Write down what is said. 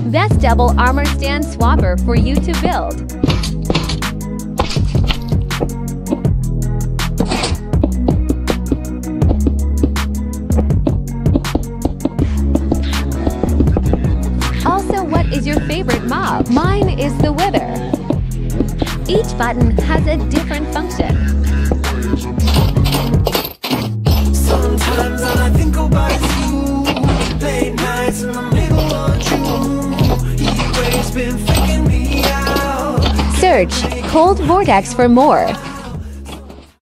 That's double armor stand swapper for you to build. Also, what is your favorite mob? Mine is the Wither. Each button has a different function. Sometimes all I think about is you. Late nights in the middle of June. Heat waves been freaking me out. Search Cold Vortex for more.